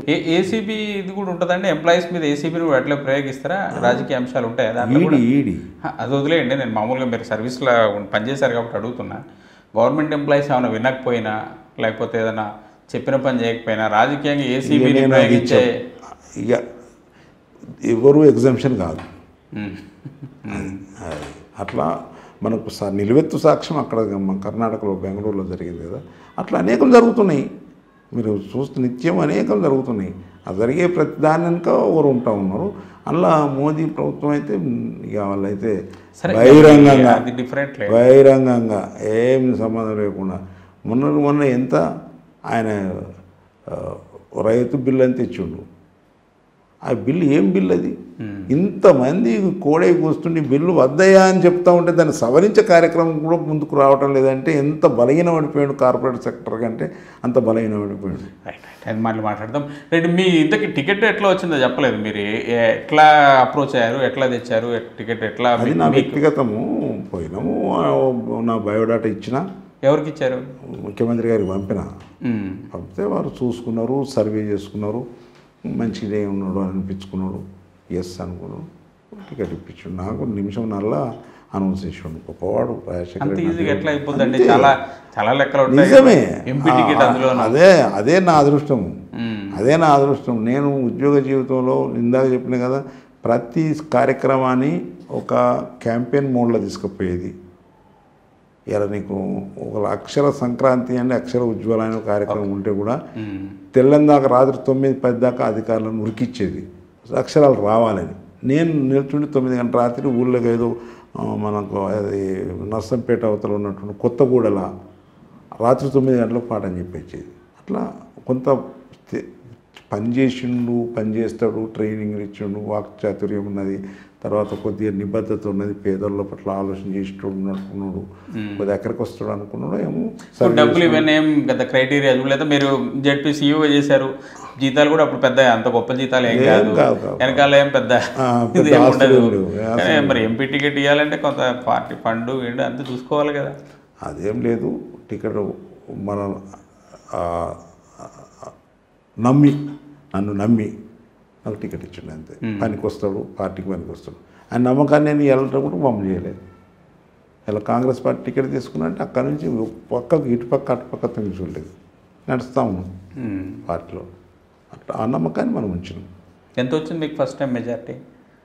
ACB ఇది కూడా ఉంటుందండి, ఎంప్లాయీస్ మీద ఏసీబీని కూడా అట్లా ప్రయోగిస్తారా? రాజకీయ అంశాలు ఉంటాయి దాంట్లో కూడా? అది వదిలేయండి, నేను మామూలుగా మీరు సర్వీస్లో పనిచేశారు కాబట్టి అడుగుతున్నా. గవర్నమెంట్ ఎంప్లాయీస్ ఏమైనా వినకపోయినా లేకపోతే ఏదైనా చెప్పిన పని చేయకపోయినా రాజకీయంగా ఏసీబీని ప్రయోగించే ఇక ఎవరు ఎగ్జామ్షన్ కాదు. అట్లా మనకు నిలువెత్తు సాక్ష్యం అక్కడ మన కర్ణాటకలో బెంగళూరులో జరిగింది కదా, అట్లా అనేకం జరుగుతున్నాయి. మీరు చూస్తే నిత్యం అనేకం జరుగుతున్నాయి. ఆ జరిగే ప్రతి దాని వెనుక ఎవరు ఉంటా ఉన్నారు. అలా మోదీ ప్రభుత్వం అయితే ఇక వాళ్ళైతే బహిరంగంగా ఏం సంబంధం లేకుండా మొన్న ఎంత ఆయన రైతు బిల్లు అని తెచ్చిండు. ఆ బిల్లు ఏం బిల్లు అది? ఇంతమంది కోడే కూస్తుండి బిల్లు వద్దయ్యా అని చెప్తా ఉంటే దాన్ని సవరించే కార్యక్రమం కూడా ముందుకు రావటం లేదంటే ఎంత బలహీన పడిపోయాడు కార్పొరేట్ సెక్టర్ కంటే, అంత బలహీన పడిపోయాడు. అది మళ్ళీ మాట్లాడదాం. రేపు మీ ఇంతకి టికెట్ ఎట్లా వచ్చిందో చెప్పలేదు. మీరు ఎట్లా అప్రోచ్ అయ్యారు, ఎట్లా తెచ్చారు టికెట్? ఎట్లా? అది నా వ్యక్తిగతము. పోయినాము, నా బయోడాటా ఇచ్చిన. ఎవరికి ఇచ్చారు? ముఖ్యమంత్రి గారికి పంపితే వారు చూసుకున్నారు, సర్వే చేసుకున్నారు, మంచిగా ఉన్నాడు అనిపించుకున్నాడు, ఎస్ అనుకున్నాడు, టికెట్ ఇప్పించాడు. నాకు నిమిషం నల్లా అనౌన్స్ చేసాడు. గొప్పవాడు నిజమే. అదే నా అదృష్టం. నేను ఉద్యోగ జీవితంలో ఇందాక చెప్పిన కదా, ప్రతి కార్యక్రమాన్ని ఒక క్యాంపెయిన్ మోడ్లో తీసుకుపోయేది. ఇలా నీకు ఒక అక్షర సంక్రాంతి అంటే అక్షర ఉజ్వలమైన కార్యక్రమం ఉంటే కూడా తెల్లందాకా రాత్రి 9-10 దాకా అధికారులను ఉరికిచ్చేది అక్షరాలు రావాలని. నేను నిల్చుండి 9 గంటల రాత్రి ఊళ్ళోకి ఏదో మనకు అది నర్సంపేట అవతల ఉన్నటువంటి కొత్తగూడల రాత్రి 9 గంటలకు పాఠం చెప్పేది. అట్లా కొంత పనిచేస్తాడు, ట్రైనింగ్ ఇచ్చిండు, వాక్చాతుర్యం ఉన్నది, తర్వాత కొద్దిగా నిబద్ధత ఉన్నది, పేదల పట్ల ఆలోచన చేసేటోడు అనుకున్నాడు, కొద్దిగా ఎక్కడికి వస్తాడు అనుకున్నాడు ఏమో. డబ్బులు ఇవన్నీ ఏం పెద్ద క్రైటీరియా లేదా? మీరు జెడ్పీ సీఈఓ చేశారు, జీతాలు కూడా అప్పుడు పెద్ద అంత గొప్ప జీతాలు ఏం కాదు, వెనకాల ఏం పెద్ద ఉండదు. మరి ఎంపీ టికెట్ ఇవ్వాలంటే కొంత పార్టీ ఫండ్ అంతా చూసుకోవాలి కదా. అదేం లేదు, టికెట్ మనం నన్ను నమ్మి నాకు టికెట్ ఇచ్చిండు అంతే. పనికి వస్తాడు, పార్టీకి పనికి వస్తాడు. ఆయన నమ్మకాన్ని నేను వెళ్ళటం కూడా పంపు చేయలేదు. ఇలా కాంగ్రెస్ పార్టీ టికెట్ తీసుకున్నంటే అక్కడి నుంచి పక్కకు ఇటుపక్క అటుపక్క తొంగి చూడలేదు, నడుస్తూ ఉన్నాం పార్టీలో. అట్లా ఆ నమ్మకాన్ని మనం ఉంచినాం. ఎంత వచ్చింది మీకు ఫస్ట్ టైం మెజార్టీ?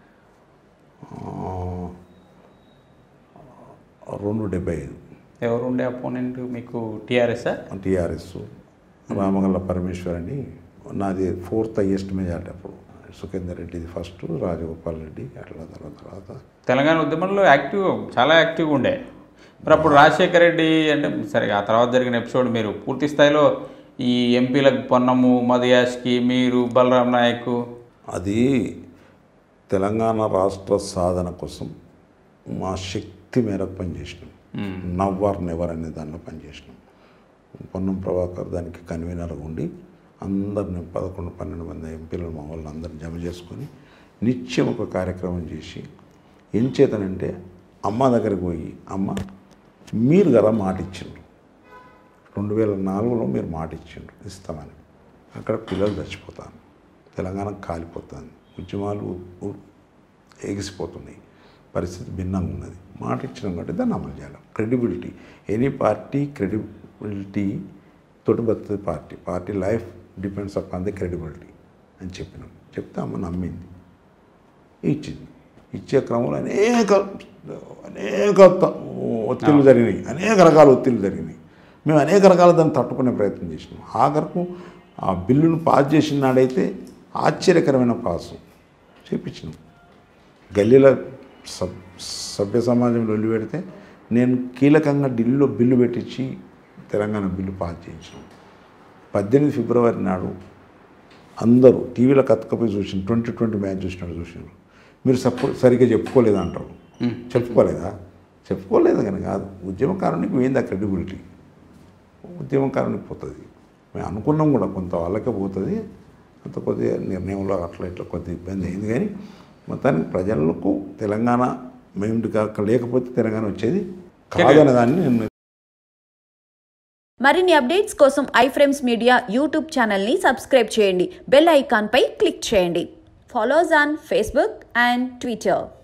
275. ఎవరు ఉండే అపోనెంట్ మీకు? టీఆర్ఎస్ రామగల్ల పరమేశ్వర్ అని. నాది 4th హైయెస్ట్ మెజార్టీ అప్పుడు. సుఖేందర్ రెడ్డిది ఫస్ట్, రాజగోపాల్ రెడ్డి అట్లా తర్వాత. తెలంగాణ ఉద్యమంలో చాలా యాక్టివ్గా ఉండే. మరి అప్పుడు రాజశేఖర రెడ్డి అంటే సరే, ఆ తర్వాత జరిగిన ఎపిసోడ్ మీరు పూర్తి స్థాయిలో ఈ ఎంపీలకు పొన్నము, మధుయాష్కి, మీరు, బలరాం నాయక్, అది తెలంగాణ రాష్ట్ర సాధన కోసం మా శక్తి మేరకు పనిచేసినాం. నవ్వర్ నెవర్ అనే దానిలో పనిచేసినాం. పొన్నం ప్రభాకర్ దానికి కన్వీనర్గా ఉండి అందరిని 11-12 మంది ఎంపీలు మా వాళ్ళు అందరిని జమ చేసుకొని నిత్యం ఒక కార్యక్రమం చేసి, ఏం చేతనంటే అమ్మ దగ్గరికి పోయి, అమ్మ మీరు కదా మాట ఇచ్చిండ్రు, 2004లో మీరు మాట ఇచ్చిండ్రు ఇస్తామని, అక్కడ పిల్లలు చచ్చిపోతాను, తెలంగాణ కాలిపోతుంది, ఉద్యమాలు ఎగిసిపోతున్నాయి, పరిస్థితి భిన్నంగా ఉన్నది, మాట ఇచ్చినాం కాబట్టి దాన్ని అమలు చేయాలి. క్రెడిబిలిటీ, ఎనీ పార్టీ క్రెడిబిలిటీ తోటి బతుకుతుంది party life depends upon the credibility అని చెప్పినాం. చెప్తే అమ్మ నమ్మింది, ఇచ్చింది. ఇచ్చే క్రమంలో అనేక ఒత్తిళ్ళు జరిగినాయి, అనేక రకాల ఒత్తిళ్ళు జరిగినాయి. మేము అనేక రకాల దాన్ని తట్టుకునే ప్రయత్నం చేసినాం. ఆఖరకు ఆ బిల్లును పాస్ చేసిన నాడైతే ఆశ్చర్యకరమైన పాసు చేయించినాం. గల్లీలో సభ్య సమాజంలో వెళ్ళి పెడితే నేను కీలకంగా ఢిల్లీలో బిల్లు పెట్టించి తెలంగాణ బిల్లు పాస్ చేయించాం. 18 ఫిబ్రవరి నాడు అందరూ టీవీలో కత్తుకపోయి చూసిన 2020 మ్యాచ్ చూసినారు. మీరు సరిగ్గా చెప్పుకోలేదా అంటారు. చెప్పుకోలేదు కానీ కాదు, ఉద్యమకారునికి పోయింది ఆ క్రెడిబిలిటీ, ఉద్యమకారునికి పోతుంది. మేము అనుకున్నాం కూడా కొంత వాళ్ళకే పోతుంది, అంత కొద్దిగా నిర్ణయంలో అట్లా ఇట్లా కొద్దిగా ఇబ్బంది అయింది. కానీ మొత్తానికి ప్రజలకు తెలంగాణ మేము లేకపోతే తెలంగాణ వచ్చేది కాదనే దాన్ని నేను మరిన్ని అప్డేట్స్ కోసం iFrames మీడియా యూట్యూబ్ ఛానల్ని సబ్స్క్రైబ్ చేయండి. బెల్ ఐకాన్పై క్లిక్ చేయండి. Follow us on Facebook and Twitter.